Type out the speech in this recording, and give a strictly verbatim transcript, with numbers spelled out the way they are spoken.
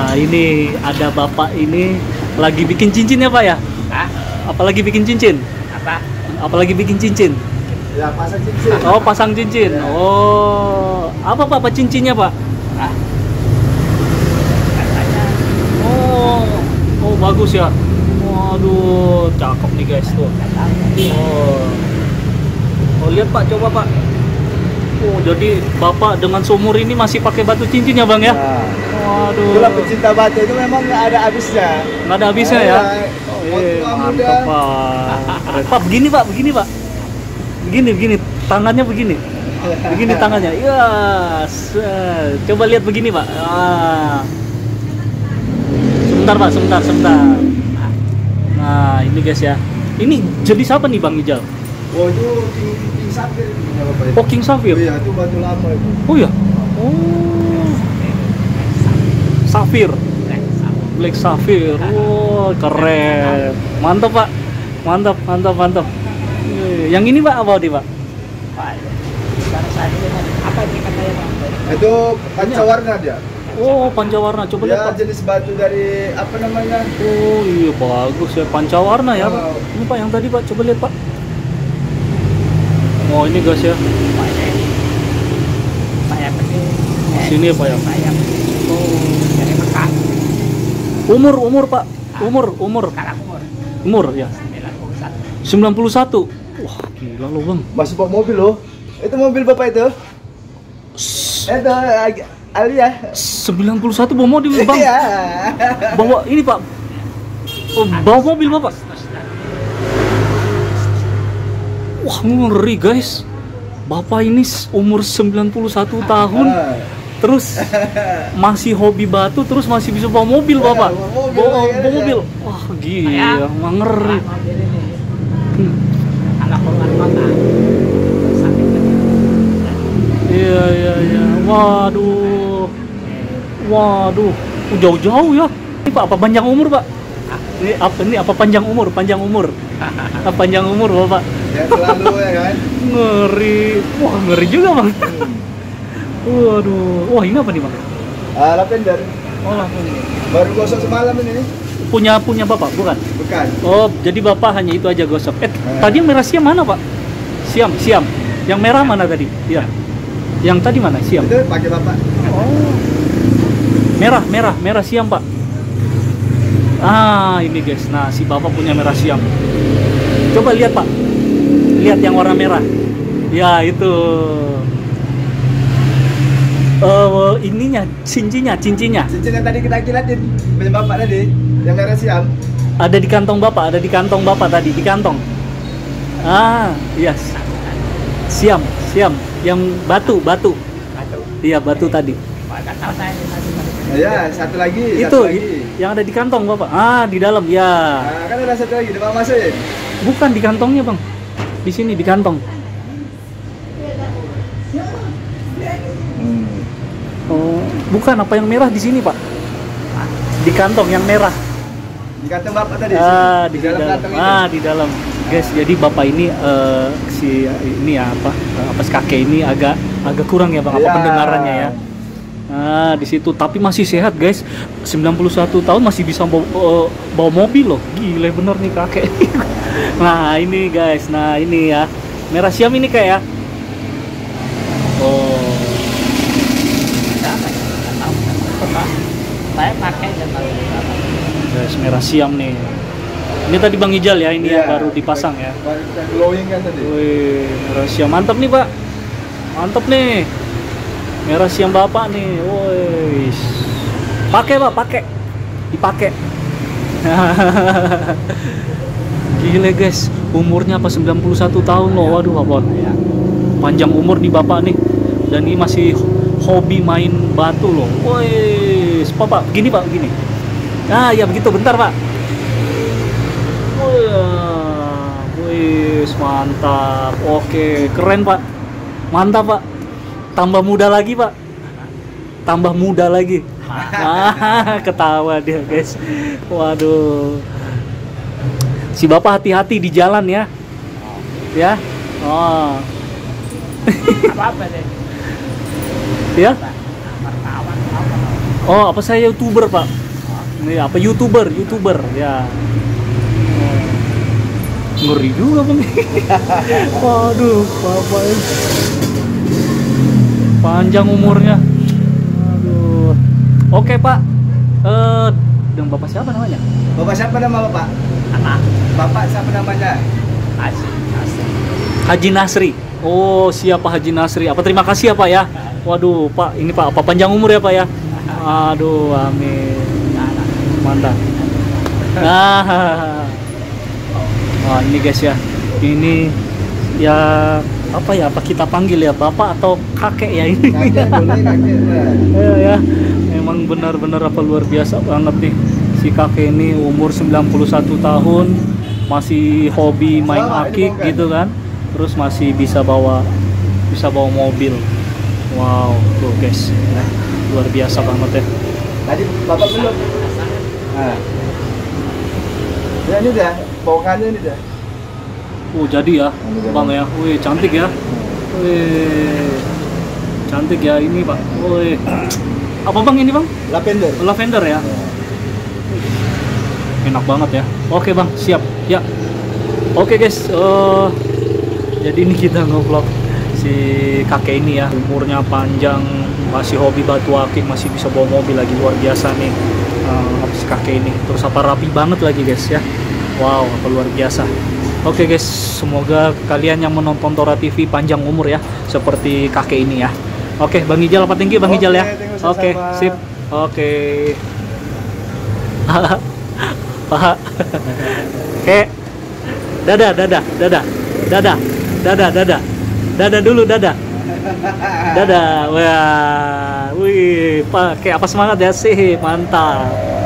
Nah, ini ada bapak ini lagi bikin cincin ya, Pak ya? Hah? Apalagi bikin cincin? Apa? Apalagi bikin cincin? Ya, pasang cincin. Oh, pasang cincin. Ya. Oh, apa Pak, Pak cincinnya, Pak? Hah? Katanya Oh, oh bagus ya. Waduh, cakep nih guys tuh. Oh, oh lihat Pak, coba Pak. Oh, jadi Bapak dengan seumur ini masih pakai batu cincin ya, Bang ya? Nah, Waduh. itulah pecinta batu itu memang nggak ada habisnya. Nggak ada habisnya ya? Oh, Eh, tua mantap muda. Pak. Keren. Pak, begini Pak, begini Pak. Begini, begini. Tangannya begini. Begini tangannya. Iya. set. Coba lihat begini Pak. Ah. Sebentar Pak, sebentar, sebentar. Nah, ini guys ya. Ini jadi siapa nih Bang Ijal? Oh, itu king, king Safir punya bapak itu. Oh, King Safir. Iya, itu batu lama itu. Oh ya. Oh. Safir. Black Safir. Wow, keren. Mantap Pak. Mantap, mantap, mantap. Eh, Yang ini Pak apa nih Pak? Pak, sekarang saya ini apa ini katanya Pak? Itu pancawarna dia. Oh, pancawarna. Coba lihat Dia Pak. jenis batu dari apa namanya? Oh iya bagus ya, pancawarna ya Pak. Oh. Ini Pak yang tadi Pak, coba lihat Pak. Oh ini guys ya. Pak ini saya pergi. Sini ya, Pak, ya? Saya Oh. dari Mekah. Umur umur Pak, umur umur Sekarang umur umur ya. sembilan puluh satu. sembilan puluh satu. Wah gila loh Bang. Masih bawa mobil loh. Itu mobil bapak itu. Itu ag- Alia. sembilan puluh satu bawa mobil Bang. Iya. Bawa ini Pak. Oh, bawa mobil Bapak. Wah ngeri guys. Bapak ini s- umur sembilan puluh satu tahun. Ah. Terus masih hobi batu, terus masih bisa bawa mobil Bapak. bawa mobil, Bawa, ya, bawa ya. mobil. Wah gila, nggak ngeri. Mobil ini Hmm. anak korban kota. Sakit Iya iya iya. Waduh. Waduh. Oh, jauh-jauh ya. Ini Pak apa panjang umur Pak? Ini apa ini apa panjang umur? Panjang umur. Apa panjang umur Bapak? Ya selalu ya kan. Ngeri. Wah ngeri juga Bang. Waduh. Wah ini apa nih Bang? Ah, lavender. Oh langsung ini. Baru gosok semalam ini. Punya punya Bapak bukan? Bukan. Oh, jadi Bapak hanya itu aja gosok. Eh, Eh. tadi yang merah siam mana, Pak? Siam, siam. Yang merah mana tadi? Iya. Yang tadi mana? Siam. Itu pakai bapak. Oh. Merah, merah, merah siam, Pak. Ah, ini guys. Nah, si Bapak punya merah siam. Coba lihat, Pak. Lihat yang warna merah. Ya, itu. Eh, ininya, cincinnya, cincinnya. Cincin yang tadi kita kilatin punya bapak tadi, yang merah siam. Ada di kantong Bapak, ada di kantong Bapak tadi, di kantong. Ah, iya. Siam, siam. Yang batu, batu. Batu. Iya, batu tadi. Pak nggak tahu saya ini tadi. Ya, satu lagi. Itu satu lagi. i- yang ada di kantong Bapak. Ah, di dalam. Ya. Nah, kan ada satu lagi, udah mau masukin. Bukan di kantongnya, Bang. Di sini di kantong. Oh, bukan apa yang merah di sini, Pak. Di kantong yang merah. Di kantong bapak tadi. Ah, di, dalam dalam. kantong itu. Ah, di dalam. Guys, jadi Bapak ini eh, si ini ya apa? eh, apa si kakek ini agak agak kurang ya, Bang, apa Ya. pendengarannya ya. Nah, di situ tapi masih sehat, guys. sembilan puluh satu tahun masih bisa bawa, eh, bawa mobil loh. Gila bener nih kakek. Nah, ini guys. Nah, ini ya. Merah siam ini kayak ya. Oh. Ada apa ya? Nggak tahu. Pak, saya pakai dan pakai berapa? Guys, merah siam nih. Ini tadi Bang Ijal ya, ini Iya. yang baru dipasang ya. Baru kita glowing kan tadi. Wih, merah siam mantap nih, Pak. Mantap nih. Merah siam Bapak nih. Wih. Pakai, Pak, pakai. Dipakai. Gile, guys. Umurnya apa sembilan puluh satu tahun loh. Waduh, apa? Panjang umur nih Bapak nih. Dan ini masih hobi main batu loh. Wih, Pak, begini, Pak, begini. Nah, ya begitu, bentar, Pak. Oh ya, wih, mantap. Oke, keren Pak. Mantap Pak. Tambah muda lagi Pak. Tambah muda lagi. Ah, ketawa dia guys. Waduh. Si Bapak hati-hati di jalan ya. Ya. Oh. Apa-apa deh. Ya. Wartawan apa? Oh, apa saya YouTuber Pak? Ini apa youtuber, youtuber ya. Ngeri juga bang. Waduh, bapak ini. Panjang umurnya. Aduh. Oke pak. Eh, dan bapak siapa namanya? Bapak siapa nama bapak? Anak Bapak siapa namanya? asik asik. Haji Nasri. Oh, siapa Haji Nasri? Apa terima kasih ya Pak ya? Waduh, Pak, ini Pak, apa panjang umur ya Pak ya? Aduh, amin. Mantap. Nah. Wah, ini guys ya. Ini ya apa ya? Apa kita panggil ya Bapak atau kakek ya ini? Kakek boleh kakek. Ya, ya. Memang benar-benar apa luar biasa banget nih. Si kakek ini umur sembilan puluh satu tahun, masih hobi main Sama, ini akik bukan. gitu kan. Terus masih bisa bawa bisa bawa mobil. Wow, tuh guys. Luar biasa banget ya. Tadi bapak belum. Nah. Ya ini dah, pokongannya ini dah. Oh, jadi ya, Bang ya. Wih, cantik ya. Wih. Cantik ya ini, Pak. Wih. Apa Bang ini, Bang? Lavender. Lavender ya. Enak banget ya. Oke Bang, siap. Ya. Oke guys, eh, jadi ini kita nge-vlog si kakek ini ya. Umurnya panjang, masih hobi batu akik, masih bisa bawa mobil lagi, luar biasa nih. Eh, si kakek ini. Terus apa rapi banget lagi guys ya. Wow, apa luar biasa. Oke guys, semoga kalian yang menonton Tora T V panjang umur ya, seperti kakek ini ya. Oke, Bang Ijal apa tinggi Bang Oke, Ijal ya? thank you, Oke, sama-sama. sip. Oke. Pak. Oke. Dadah, dadah, dadah. Dadah. Dadah, dadah. Dadah dulu, dadah. Dadah. Wah. Wih, Pak, kayak apa semangat ya sih? Mantap.